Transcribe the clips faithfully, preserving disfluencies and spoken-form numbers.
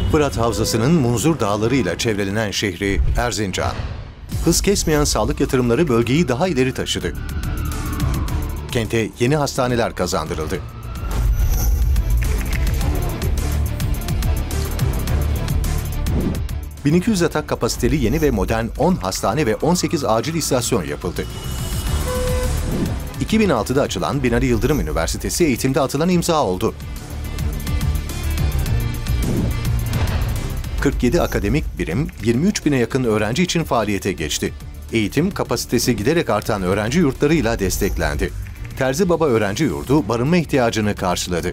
Fırat Havzası'nın Munzur Dağları'yla çevrelenen şehri Erzincan. Hız kesmeyen sağlık yatırımları bölgeyi daha ileri taşıdı. Kente yeni hastaneler kazandırıldı. bin iki yüz yatak kapasiteli yeni ve modern on hastane ve on sekiz acil istasyon yapıldı. iki bin altıda açılan Binali Yıldırım Üniversitesi eğitimde atılan imza oldu. kırk yedi akademik birim, yirmi üç bine yakın öğrenci için faaliyete geçti. Eğitim kapasitesi giderek artan öğrenci yurtlarıyla desteklendi. Terzi Baba Öğrenci Yurdu barınma ihtiyacını karşıladı.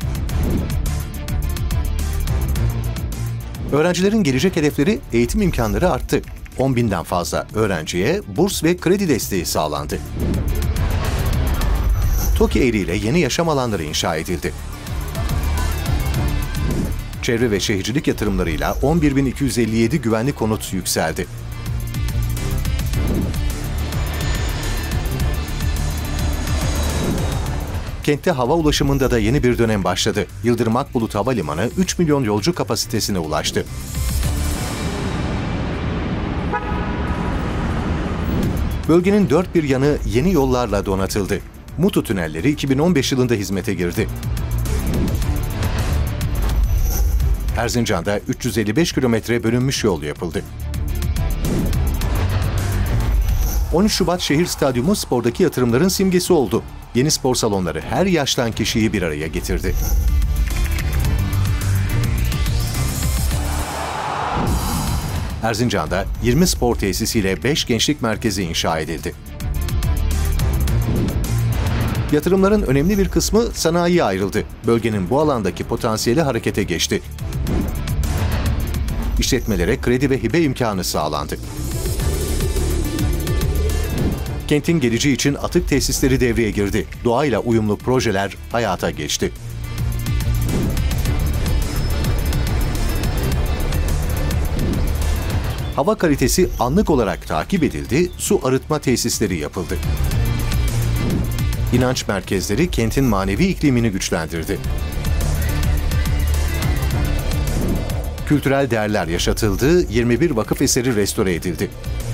Öğrencilerin gelecek hedefleri, eğitim imkanları arttı. on binden fazla öğrenciye burs ve kredi desteği sağlandı. TOKİ eliyle yeni yaşam alanları inşa edildi. Çevre ve Şehircilik yatırımlarıyla on bir bin iki yüz elli yedi güvenli konut yükseldi. Kentte hava ulaşımında da yeni bir dönem başladı. Yıldırım Akbulut Havalimanı üç milyon yolcu kapasitesine ulaştı. Bölgenin dört bir yanı yeni yollarla donatıldı. Mutu tünelleri iki bin on beş yılında hizmete girdi. Erzincan'da üç yüz elli beş kilometre bölünmüş yol yapıldı. on üç Şubat Şehir Stadyumu spordaki yatırımların simgesi oldu. Yeni spor salonları her yaştan kişiyi bir araya getirdi. Erzincan'da yirmi spor tesisiyle beş gençlik merkezi inşa edildi. Yatırımların önemli bir kısmı sanayiye ayrıldı. Bölgenin bu alandaki potansiyeli harekete geçti. İşletmelere kredi ve hibe imkanı sağlandı. Kentin geleceği için atık tesisleri devreye girdi. Doğayla uyumlu projeler hayata geçti. Hava kalitesi anlık olarak takip edildi, su arıtma tesisleri yapıldı. İnanç merkezleri kentin manevi iklimini güçlendirdi. Kültürel değerler yaşatıldı, yirmi bir vakıf eseri restore edildi.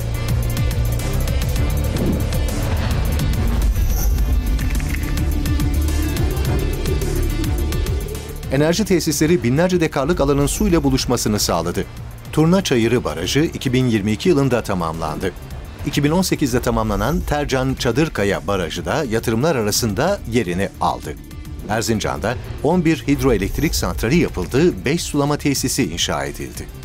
Enerji tesisleri binlerce dekarlık alanın suyla buluşmasını sağladı. Turna Çayırı Barajı iki bin yirmi iki yılında tamamlandı. iki bin on sekizde tamamlanan Tercan Çadırkaya Barajı da yatırımlar arasında yerini aldı. Erzincan'da on bir hidroelektrik santrali yapıldı, beş sulama tesisi inşa edildi.